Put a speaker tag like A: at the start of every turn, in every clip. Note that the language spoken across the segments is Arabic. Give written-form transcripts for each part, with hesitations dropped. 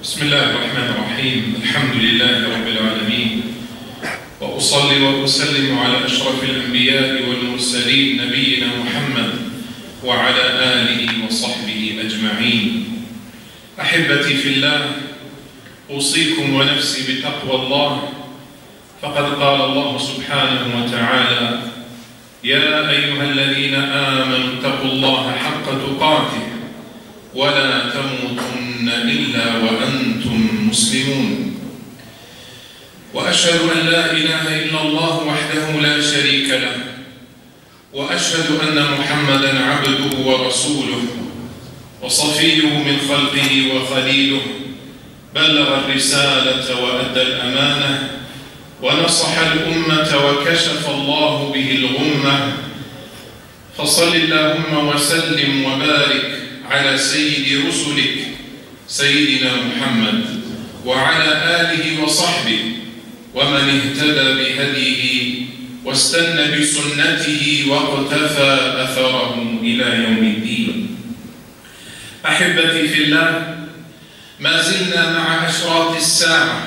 A: بسم الله الرحمن الرحيم. الحمد لله رب العالمين، وأصلي وأسلم على أشرف الأنبياء والمرسلين نبينا محمد وعلى آله وصحبه أجمعين. أحبتي في الله، أوصيكم ونفسي بتقوى الله، فقد قال الله سبحانه وتعالى: يا أيها الذين آمنوا اتقوا الله حق تقاته ولا تموتن إلا وأنتم مسلمون. وأشهد أن لا إله إلا الله وحده لا شريك له، وأشهد أن محمدًا عبده ورسوله وصفيه من خلقه وخليله، بلغ الرسالة وأدى الأمانة ونصح الأمة وكشف الله به الغمة. فصل اللهم وسلم وبارك على سيد رسلك سيدنا محمد وعلى آله وصحبه ومن اهتدى بهديه واستنى بسنته واقتفى أثره إلى يوم الدين. أحبتي في الله، ما زلنا مع أشراط الساعة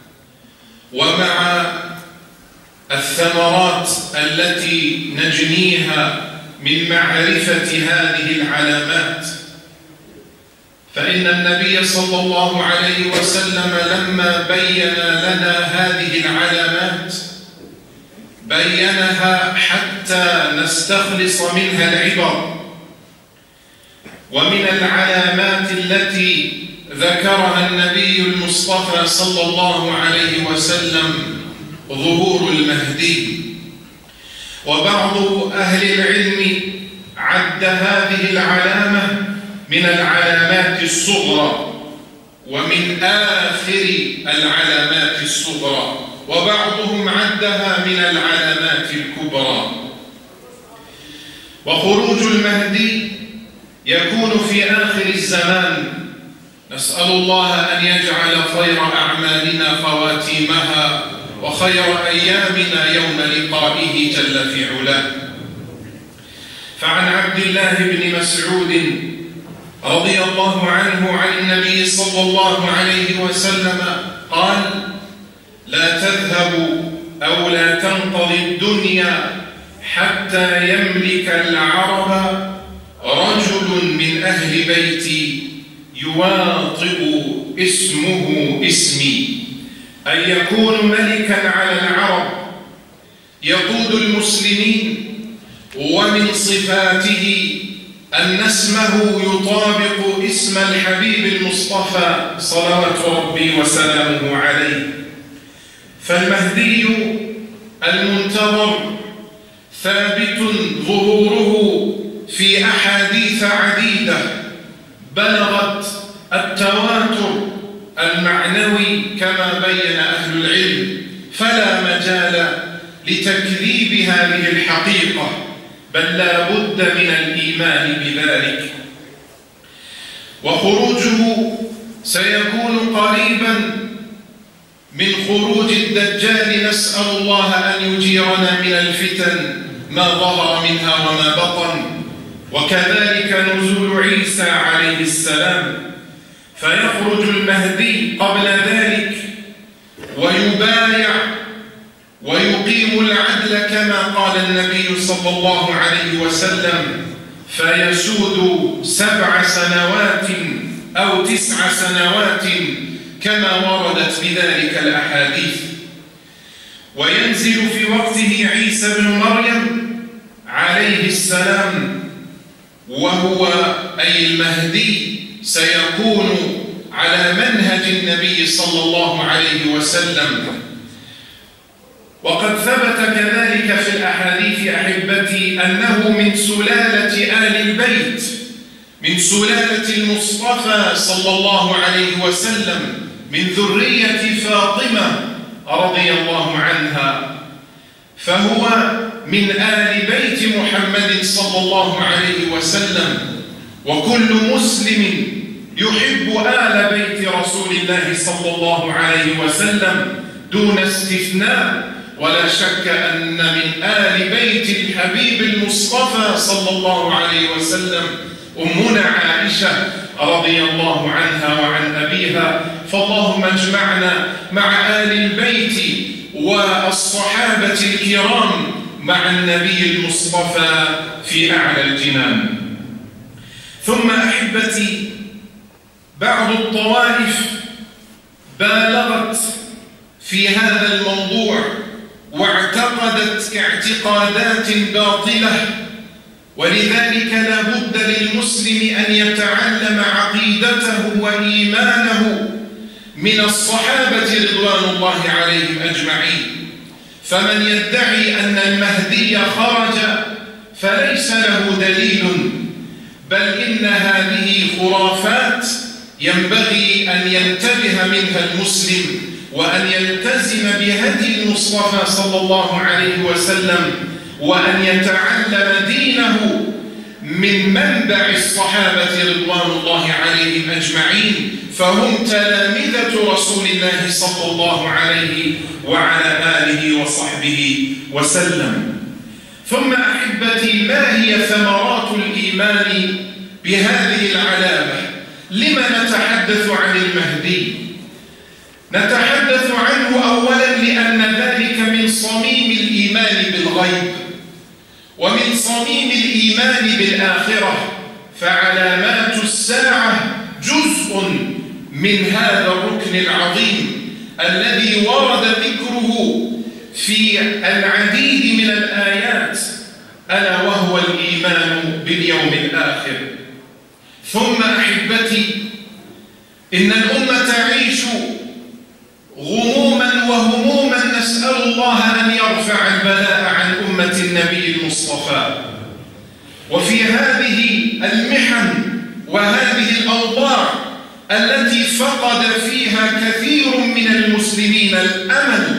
A: ومع الثمرات التي نجنيها من معرفة هذه العلامات. فإن النبي صلى الله عليه وسلم لما بين لنا هذه العلامات بينها حتى نستخلص منها العبر. ومن العلامات التي ذكرها النبي المصطفى صلى الله عليه وسلم ظهور المهدي. وبعض أهل العلم عد هذه العلامة من العلامات الصغرى ومن آخر العلامات الصغرى، وبعضهم عدها من العلامات الكبرى. وخروج المهدي يكون في آخر الزمان. نسأل الله أن يجعل خير أعمالنا خواتيمها وخير أيامنا يوم لقائه جل في علاه. فعن عبد الله بن مسعود رضي الله عنه عن النبي صلى الله عليه وسلم قال: لا تذهب أو لا تنقضي الدنيا حتى يملك العرب رجل من أهل بيتي يواطئ اسمه اسمي، أن يكون ملكا على العرب يقود المسلمين. ومن صفاته أن اسمه يطابق اسم الحبيب المصطفى صلوات ربي وسلامه عليه. فالمهدي المنتظر ثابت ظهوره في أحاديث عديدة بلغت التواتر المعنوي كما بين أهل العلم، فلا مجال لتكذيب هذه الحقيقة، بل لا بد من الإيمان بذلك. وخروجه سيكون قريبا من خروج الدجال، نسأل الله أن يجيرنا من الفتن ما ظهر منها وما بطن. وكذلك نزول عيسى عليه السلام، فيخرج المهدي قبل ذلك ويبايع ويقيم العدل كما قال النبي صلى الله عليه وسلم، فيسود 7 سنوات أو 9 سنوات كما وردت بذلك الأحاديث. وينزل في وقته عيسى بن مريم عليه السلام، وهو أي المهدي سيكون على منهج النبي صلى الله عليه وسلم. وقد ثبت كذلك في الأحاديث أحبتي أنه من سلالة آل البيت، من سلالة المصطفى صلى الله عليه وسلم، من ذرية فاطمة رضي الله عنها، فهو من آل بيت محمد صلى الله عليه وسلم. وكل مسلم يحب آل بيت رسول الله صلى الله عليه وسلم دون استثناء. ولا شك أن من آل بيت الحبيب المصطفى صلى الله عليه وسلم أمنا عائشة رضي الله عنها وعن أبيها. فاللهم اجمعنا مع آل البيت والصحابة الكرام مع النبي المصطفى في أعلى الجنان. ثم أحبتي، بعض الطوائف بالغت في هذا الموضوع واعتقدت اعتقادات باطلة، ولذلك لا بد للمسلم أن يتعلم عقيدته وإيمانه من الصحابة رضوان الله عليهم أجمعين. فمن يدعي أن المهدي خرج فليس له دليل، بل إن هذه خرافات ينبغي أن ينتبه منها المسلم وأن يلتزم بهدي المصطفى صلى الله عليه وسلم، وأن يتعلم دينه من منبع الصحابة رضوان الله عليهم أجمعين، فهم تلامذة رسول الله صلى الله عليه وعلى آله وصحبه وسلم. ثم أحبتي، ما هي ثمرات الإيمان بهذه العلامة؟ لما نتحدث عن المهدي؟ نتحدث عنه أولا لأن ذلك من صميم الإيمان بالغيب ومن صميم الإيمان بالآخرة، فعلامات الساعة جزء من هذا الركن العظيم الذي ورد ذكره في العديد من الآيات، ألا وهو الإيمان باليوم الآخر. ثم أحبتي، إن الأمة تعيش غموما وهموما، نسأل الله أن يرفع البلاء عن أمة النبي المصطفى. وفي هذه المحن وهذه الأوضاع التي فقد فيها كثير من المسلمين الأمل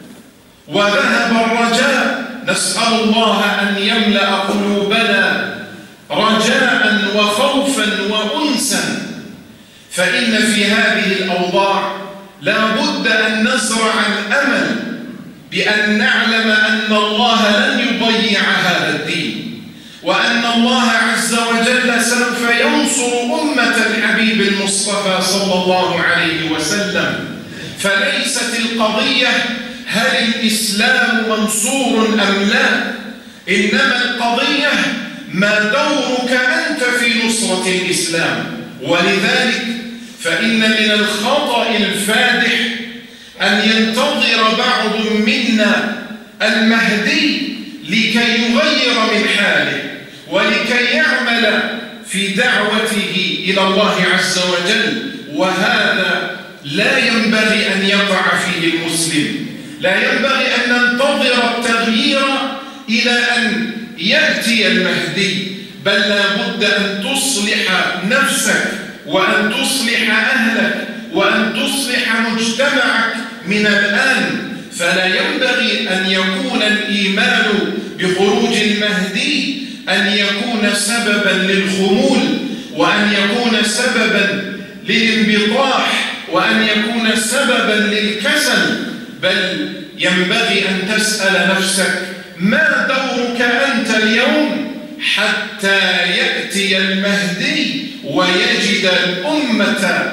A: وذهب الرجاء، نسأل الله أن يملأ قلوبنا رجاء وخوفا وأنسا. فإن في هذه الأوضاع لا بد أن نزرع الأمل بأن نعلم أن الله لن يضيع هذا الدين، وأن الله عز وجل سوف ينصر أمة الحبيب المصطفى صلى الله عليه وسلم. فليست القضية هل الإسلام منصور أم لا، إنما القضية ما دورك أنت في نصرة الإسلام. ولذلك فإن من الخطأ الفادح أن ينتظر بعض منا المهدي لكي يغير من حاله ولكي يعمل في دعوته إلى الله عز وجل، وهذا لا ينبغي أن يقع فيه المسلم. لا ينبغي أن ننتظر التغيير إلى أن يأتي المهدي، بل لا بد أن تصلح نفسك وأن تصلح أهلك وأن تصلح مجتمعك من الآن. فلا ينبغي أن يكون الإيمان بخروج المهدي أن يكون سببا للخمول، وأن يكون سببا للانبطاح، وأن يكون سببا للكسل، بل ينبغي أن تسأل نفسك ما دورك أنت اليوم حتى يأتي المهدي ويجد الأمة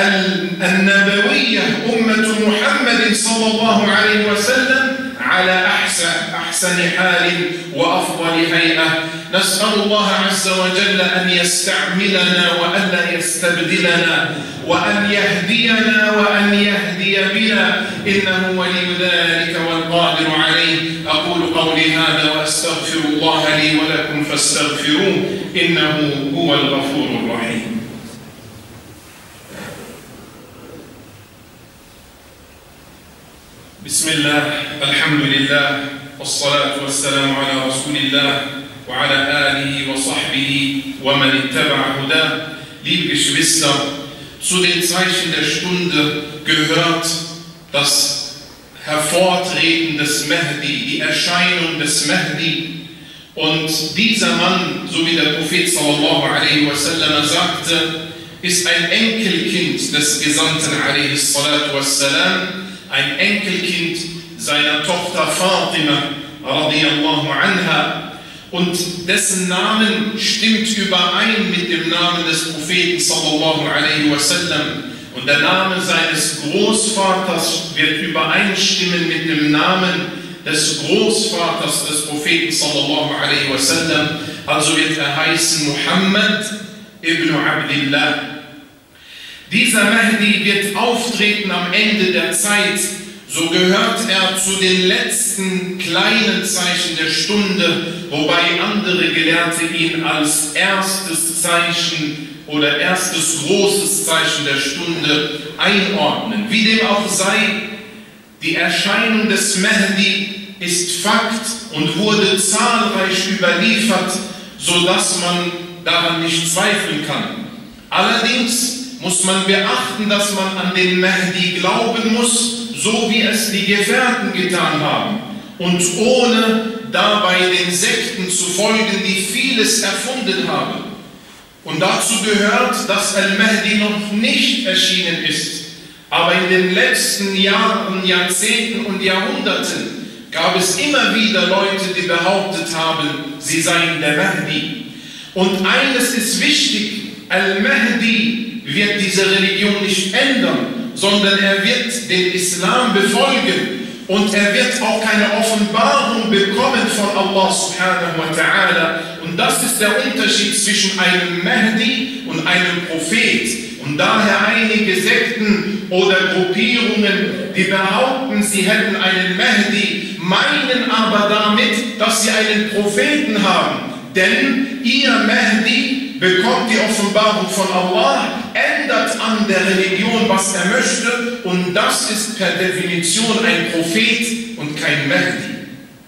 A: النبوية أمة محمد صلى الله عليه وسلم على أحسن حال وأفضل هيئة. نسأل الله عز وجل أن يستعملنا وأن لا يستبدلنا، وأن يهدينا وأن يهدي بنا، إنه ولي ذلك والقادر عليه. أقول قولي هذا وأستغفر الله لي ولكم فاستغفروه إنه هو الغفور الرحيم. بسم الله، الحمد لله، والصلاة والسلام على رسول الله وعلى آله وصحbihi ومن اتبع هداه. Liebe Geschwister, zu den Zeichen der Stunde gehört das Hervortreten des Mahdi, die Erscheinung des Mahdi. Und dieser Mann, so wie der Prophet sallallahu alaihi wasallam sagte, ist ein Enkelkind des Gesandten alaihi salatu wassalam, ein Enkelkind seiner Tochter Fatima radiyallahu anha, und dessen Namen stimmt überein mit dem dem Namen des Propheten sallallahu alaihi wasallam. Und der Name seines Großvaters wird übereinstimmen mit dem Namen des Großvaters des Propheten sallallahu alaihi wasallam. Also wird er heißen Muhammad ibn Abdillah. Dieser Mahdi wird auftreten am Ende der Zeit. So gehört er zu den letzten kleinen Zeichen der Stunde, wobei andere Gelehrte ihn als erstes Zeichen oder erstes großes Zeichen der Stunde einordnen. Wie dem auch sei, die Erscheinung des Mahdi ist Fakt und wurde zahlreich überliefert, sodass man daran nicht zweifeln kann. Allerdings muss man beachten, dass man an den Mahdi glauben muss, so wie es die Gefährten getan haben, und ohne dabei den Sekten zu folgen, die vieles erfunden haben. Und dazu gehört, dass Al-Mahdi noch nicht erschienen ist, aber in den letzten Jahren, Jahrzehnten und Jahrhunderten gab es immer wieder Leute, die behauptet haben, sie seien der Mahdi. Und eines ist wichtig: Al-Mahdi wird diese Religion nicht ändern, sondern er wird den Islam befolgen und er wird auch keine Offenbarung bekommen von Allah subhanahu wa ta'ala. Und das ist der Unterschied zwischen einem Mahdi und einem Prophet. Und daher einige Sekten oder Gruppierungen, die behaupten, sie hätten einen Mahdi, meinen aber damit, dass sie einen Propheten haben. Denn ihr Mahdi bekommt die Offenbarung von Allah, ändert an der Religion, was er möchte, und das ist per Definition ein Prophet und kein Mahdi.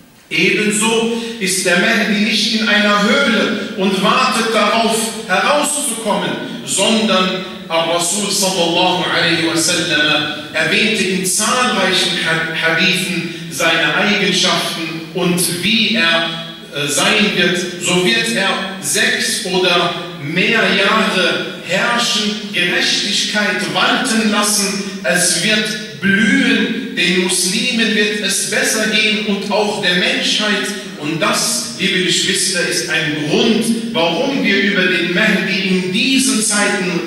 A: Ebenso ist der Mahdi nicht in einer Höhle und wartet darauf, herauszukommen, sondern Ar-Rasul sallallahu alaihi wasallam erwähnte in zahlreichen Hadithen seine Eigenschaften und wie er sein wird. So wird er 6 oder mehr Jahre herrschen, Gerechtigkeit walten lassen, es wird blühen, den Muslimen wird es besser gehen und auch der Menschheit. Und das, liebe Geschwister, ist ein Grund, warum wir über den Mahdi in diesen Zeiten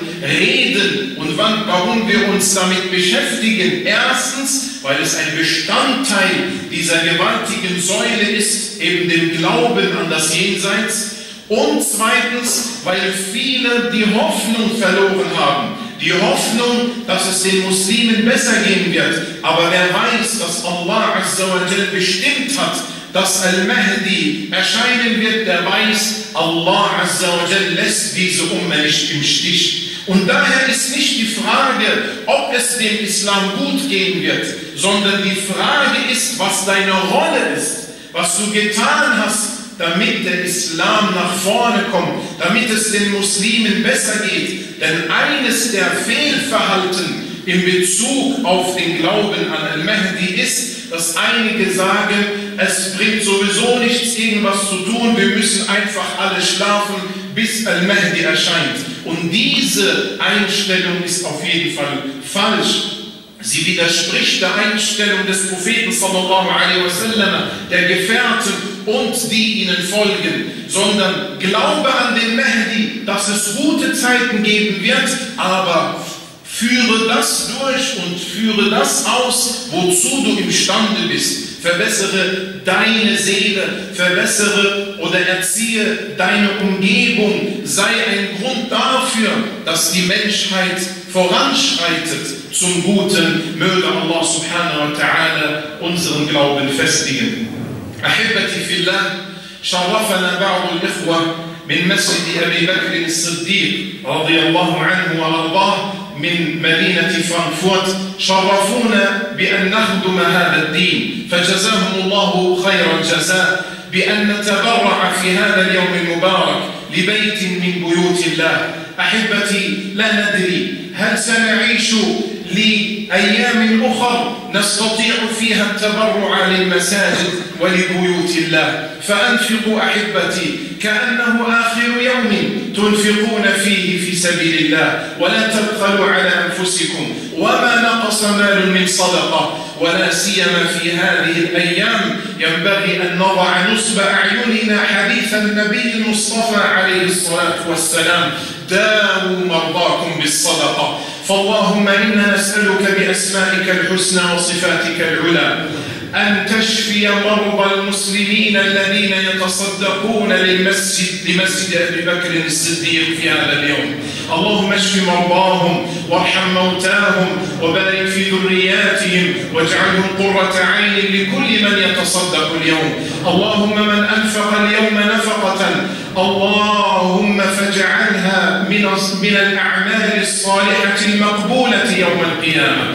A: reden und warum wir uns damit beschäftigen. Erstens, weil es ein Bestandteil dieser gewaltigen Säule ist, eben dem Glauben an das Jenseits. Und zweitens, weil viele die Hoffnung verloren haben. Die Hoffnung, dass es den Muslimen besser gehen wird. Aber wer weiß, dass Allah Azza wa Jal bestimmt hat, dass Al-Mahdi erscheinen wird, der weiß, Allah Azza wa Jal lässt diese Umma nicht im Stich. Und daher ist nicht die Frage, ob es dem Islam gut gehen wird, sondern die Frage ist, was deine Rolle ist, was du getan hast, damit der Islam nach vorne kommt, damit es den Muslimen besser geht. Denn eines der Fehlverhalten in Bezug auf den Glauben an Al-Mahdi ist, dass einige sagen, es bringt sowieso nichts, irgendwas zu tun, wir müssen einfach alle schlafen, bis Al-Mahdi erscheint. Und diese Einstellung ist auf jeden Fall falsch. Sie widerspricht der Einstellung des Propheten sallallahu alaihi wasallam, der Gefährten und die ihnen folgen, sondern glaube an den Mahdi, dass es gute Zeiten geben wird, aber führe das durch und führe das aus, wozu du imstande bist. Verbessere deine Seele, verbessere oder erziehe deine Umgebung, sei ein Grund dafür, dass die Menschheit voranschreitet zum Guten. Möge Allah subhanahu wa ta'ala unseren Glauben festigen. Ahibbati fillah, شرفنا بعض الإخوة من مسجد أبي بكر الصديق رضي الله عنه وأرضاه من مدينة فرانكفورت، شرفونا بأن نخدم هذا الدين، فجزاهم الله خير الجزاء بأن نتبرع في هذا اليوم المبارك لبيت من بيوت الله. أحبتي، لا ندري هل سنعيش لأيام أخر نستطيع فيها التبرع للمساجد ولبيوت الله، فأنفقوا أحبتي كأنه آخر يوم تنفقون فيه في سبيل الله، ولا تبخلوا على أنفسكم، وما نقص مال من صدقة ولا سيما في هذه الأيام ينبغي أن نضع نصب أعيننا حديث النبي المصطفى عليه الصلاة والسلام: داووا مرضاكم بالصدقة. فاللهم إنا نسألك بأسمائك الحسنى وصفاتك العلى أن تشفي مرضى المسلمين الذين يتصدقون لمسجد أبي بكر الصديق في هذا اليوم. اللهم اشف مرضاهم وارحم موتاهم وبارك في ذرياتهم واجعلهم قرة عين لكل من يتصدق اليوم. اللهم من أنفق اليوم نفقة اللهم فاجعلها من الأعمال الصالحة المقبولة يوم القيامة.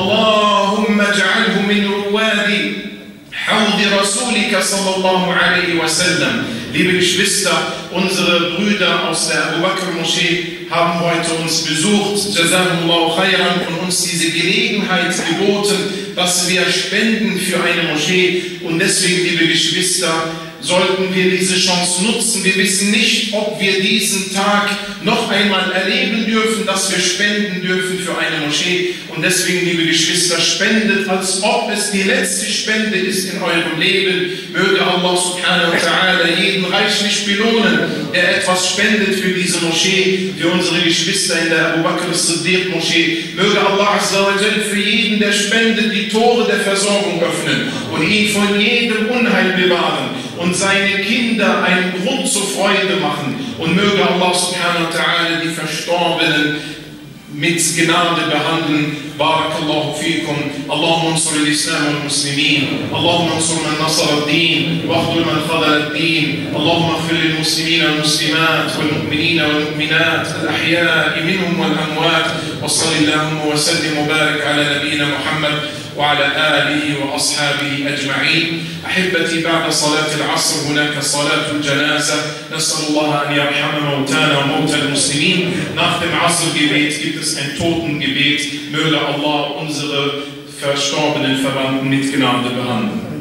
A: اللهم اجعله من رواد حوض رسولك صلى الله عليه wasallam. Liebe Geschwister, unsere Brüder aus der Abu Bakr Moschee haben heute uns besucht, Jazakumullahu khairan, und uns diese Gelegenheit geboten, dass wir spenden für eine Moschee. Und deswegen, liebe Geschwister, sollten wir diese Chance nutzen. Wir wissen nicht, ob wir diesen Tag noch einmal erleben dürfen, dass wir spenden dürfen für eine Moschee. Und deswegen, liebe Geschwister, spendet, als ob es die letzte Spende ist in eurem Leben. Möge Allah subhanahu wa ta'ala jeden reichlich belohnen, der etwas spendet für diese Moschee, für unsere Geschwister in der Abu Bakr as-Siddiq Moschee. Möge Allah azza wa jal für jeden, der spendet, die Tore der Versorgung öffnen und ihn von jedem Unheil bewahren und seine Kinder einen Grund zur Freude machen. Und möge Allah subhanahu wa ta'ala die Verstorbenen mit Gnade behandeln. Barakallahu fikum. Allahumma ansur al-Islam wal-Muslimin. Allahumma ansur man nasara ad-din wa akhdhul man khadala ad-din. Allahumma ighfir lil-Muslimin wal-Muslimat wal-Mu'minin wal-Mu'minat al-ahya'i minhum wal-amwat. Wa sallallahu wa sallim wa barik ala nabiyyina Muhammad وعلى آله وأصحابه أجمعين. أحبتي، بعد صلاة العصر هناك صلاة الجنازة. نسأل الله أن يرحم موتانا وموتى المسلمين. Nach dem Asr-Gebet gibt es ein Totengebet. Möge Allah unsere verstorbenen Verwandten mit Gnade behandeln.